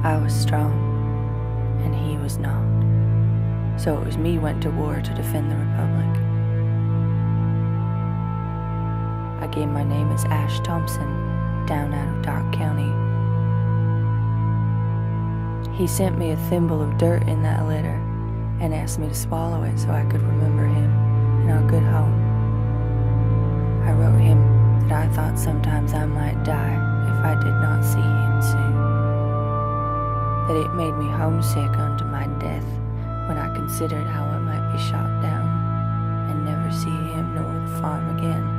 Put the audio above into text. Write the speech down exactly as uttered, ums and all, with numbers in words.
I was strong, and he was not. So it was me went to war to defend the Republic. I gave my name as Ash Thompson, down out of Dark County. He sent me a thimble of dirt in that letter and asked me to swallow it so I could remember him in our good home. I wrote him that I thought sometimes I might die if I did not see him soon. That it made me homesick unto my death when I considered how I might be shot down and never see him nor the farm again.